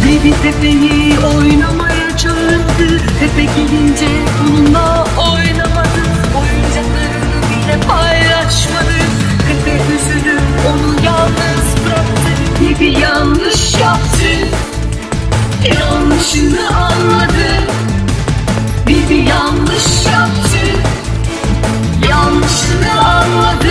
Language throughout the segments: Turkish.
Bibi Pepe'yi oynamaya çağırdı. Pepe gelince onunla oynamadı. Oyuncaklarını bile paylaşmadı. Pepe üzülüp onu yalnız bıraktı. Bibi yanlış yaptı, yanlışını anladı. Bibi yanlış yaptı, yanlışını anladı.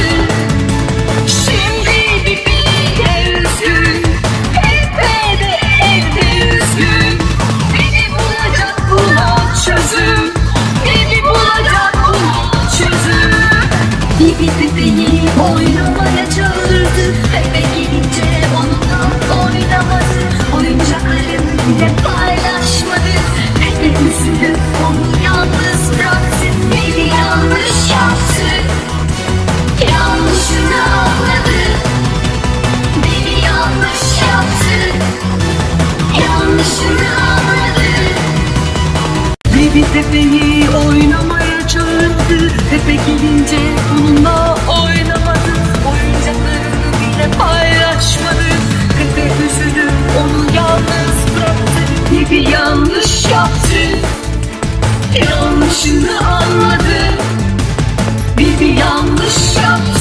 Şimdi Bibi de üzgün, Pepe de evde üzgün. Bibi bulacak buna çözüm, Bibi bulacak buna çözüm. Bibi Pepe'yi oynamaya çağırdı. Pepe gelince onunla oynamadı. Oyuncaklarını bile paylaşmadı. Pepe üzülüp onu yalnız bıraktı. Bibi yanlış yaptı, yanlışını anladı. Bibi yanlış yaptı, yanlışını anladı. Bibi Pepe'yi oynamaya çağırdı. Pepe gelince onunla oynamadı. Oyuncaklarını bile paylaşmadı. Pepe üzülüp onu yalnız bıraktı. Bibi yanlış yaptı, yanlışını anladı. Bibi yanlış yaptı,